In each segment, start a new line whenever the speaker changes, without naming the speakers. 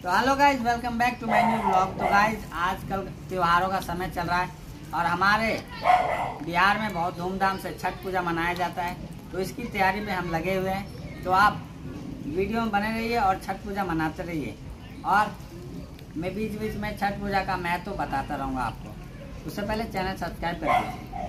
तो hello guys, welcome back to my new blog. तो guys आजकल त्योहारों का समय चल रहा है और हमारे बिहार में बहुत धूमधाम से छठ पूजा मनाया जाता है। तो इसकी तैयारी में हम लगे हुए हैं। तो आप वीडियो में बने रहिए और छठ पूजा मनाते रहिए। और मैं बीच बीच में छठ पूजा का महत्व तो बताता रहूँगा आपको। उससे पहले चैनल सब्सक्राइब कर दीजिए।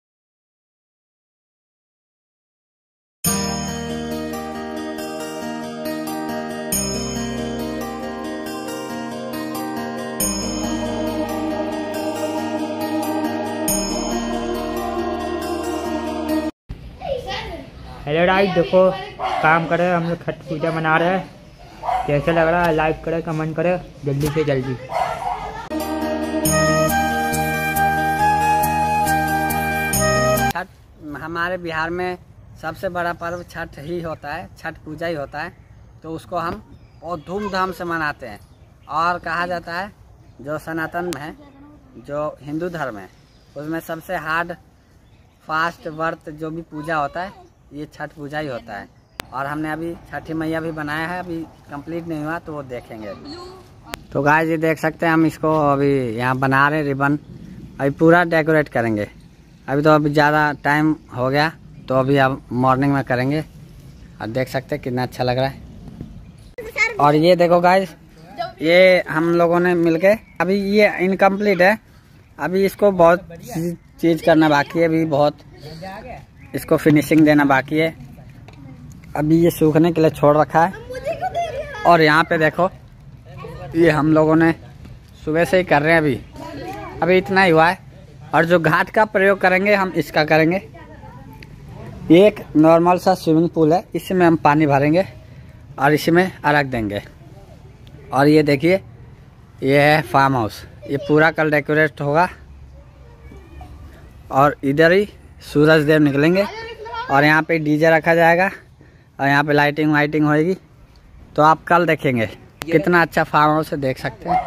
हेलो गाइस, देखो काम कर रहे हैं हम लोग, छठ पूजा मना रहे हैं। कैसा लग रहा है लाइक करें, कमेंट करें जल्दी से जल्दी।
छठ हमारे बिहार में सबसे बड़ा पर्व छठ ही होता है, छठ पूजा ही होता है। तो उसको हम बहुत धूमधाम से मनाते हैं। और कहा जाता है जो सनातन है, जो हिंदू धर्म है, उसमें सबसे हार्ड फास्ट व्रत जो भी पूजा होता है ये छठ पूजा ही होता है। और हमने अभी छठी मैया भी बनाया है, अभी कंप्लीट नहीं हुआ तो वो देखेंगे। तो गाइस ये देख सकते हैं हम इसको अभी यहाँ बना रहे हैं रिबन। अभी पूरा डेकोरेट करेंगे। अभी तो अभी ज़्यादा टाइम हो गया तो अभी अब मॉर्निंग में करेंगे। और देख सकते हैं कितना अच्छा लग रहा है। और ये देखो गाइस, ये हम लोगों ने मिलके, अभी ये इनकम्प्लीट है, अभी इसको बहुत चीज़ करना बाकी है, अभी बहुत इसको फिनिशिंग देना बाकी है। अभी ये सूखने के लिए छोड़ रखा है। और यहाँ पे देखो, ये हम लोगों ने सुबह से ही कर रहे हैं, अभी इतना ही हुआ है। और जो घाट का प्रयोग करेंगे हम इसका करेंगे। ये एक नॉर्मल सा स्विमिंग पूल है, इसमें हम पानी भरेंगे और इसमें अर्घ देंगे। और ये देखिए, ये है फार्म हाउस, ये पूरा कल डेकोरेट होगा। और इधर ही सूरज देव निकलेंगे और यहाँ पे डीजे रखा जाएगा और यहाँ पे लाइटिंग वाइटिंग होएगी। तो आप कल देखेंगे कितना अच्छा फार्म हाउस है, देख सकते हैं।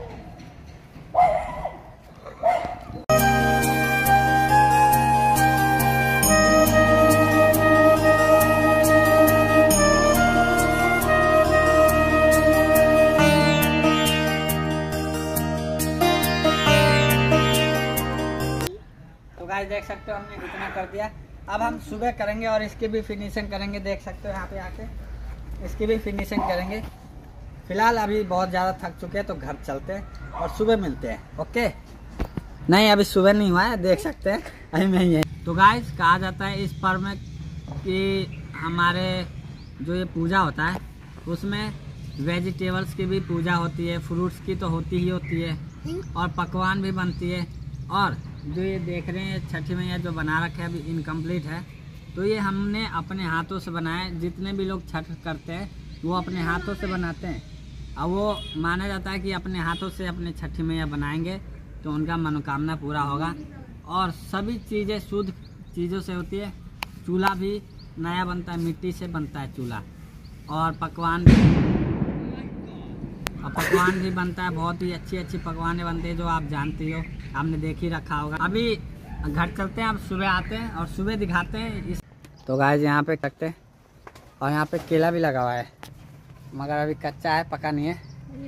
तो गाइस देख सकते हो हमने इतना कर दिया। अब हम सुबह करेंगे और इसकी भी फिनिशिंग करेंगे। देख सकते हो यहाँ पे आके इसकी भी फिनिशिंग करेंगे। फिलहाल अभी बहुत ज़्यादा थक चुके हैं तो घर चलते हैं और सुबह मिलते हैं। ओके, नहीं अभी सुबह नहीं हुआ है, देख सकते हैं अभी मैं ही है। तो गाइस कहा जाता है इस पर्व में कि हमारे जो ये पूजा होता है उसमें वेजिटेबल्स की भी पूजा होती है, फ्रूट्स की तो होती ही होती है, और पकवान भी बनती है। और जो ये देख रहे हैं छठी मैया जो बना रखे है, अभी इनकम्प्लीट है। तो ये हमने अपने हाथों से बनाया। जितने भी लोग छठ करते हैं वो अपने हाथों से बनाते हैं। और वो माना जाता है कि अपने हाथों से अपने छठी मैया बनाएंगे तो उनका मनोकामना पूरा होगा। और सभी चीज़ें शुद्ध चीज़ों से होती है। चूल्हा भी नया बनता है, मिट्टी से बनता है चूल्हा। और पकवान भी बनता है, बहुत ही अच्छी अच्छी पकवानें बनते हैं जो आप जानते हो, आपने देख ही रखा होगा। अभी घर चलते हैं, अब सुबह आते हैं और सुबह दिखाते हैं। तो गाइस यहाँ पे सकते हैं, और यहाँ पे केला भी लगा हुआ है मगर अभी कच्चा है, पका नहीं है।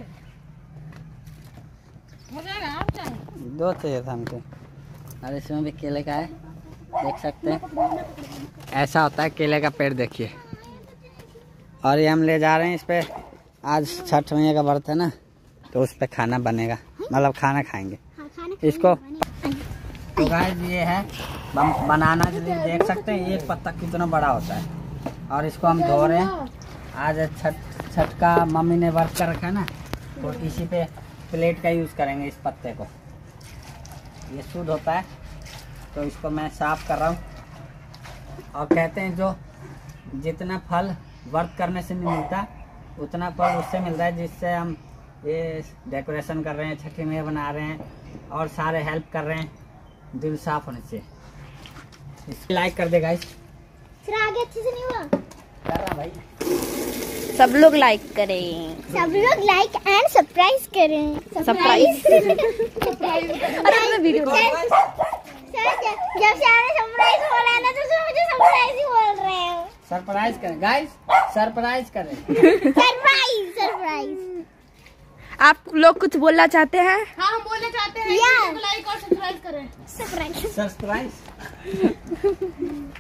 दो चाहिए था हमको। और इसमें भी केले का है, देख सकते हैं ऐसा होता है केले का पेड़, देखिए। और ये हम ले जा रहे हैं इस पे, आज छठ मैया का व्रत है ना, तो उस पे खाना बनेगा, मतलब खाना खाएंगे इसको। तो गाइस ये है बनाना, देख सकते हैं एक पत्ता कितना बड़ा होता है। और इसको हम धो रहे हैं। आज छठ का मम्मी ने व्रत कर रखा है ना, तो इसी पे प्लेट का यूज़ करेंगे इस पत्ते को। ये शुद्ध होता है तो इसको मैं साफ कर रहा हूँ। और कहते हैं जो जितना फल व्रत करने से नहीं मिलता उतना फल उससे मिलता है, जिससे हम ये डेकोरेशन कर रहे हैं, छठी मैया बना रहे हैं और सारे हेल्प कर रहे हैं, दिल साफ होने से। इसको लाइक कर दे गाइस।
आगे अच्छे से नहीं हुआ,
कर रहा भाई।
सब लोग लाइक करें, सब लोग लाइक एंड सरप्राइज करें। सरप्राइज अरे मैं वीडियो जब से आपने सरप्राइज बोला है ना, तो मुझे सरप्राइज ही बोल रहे हो।
सरप्राइज करें गाइस, सरप्राइज करें।
सरप्राइज सरप्राइज आप लोग कुछ बोलना चाहते हैं?
हाँ हम बोलना चाहते हैं, लाइक और सब्सक्राइब करें।
सब्सक्राइब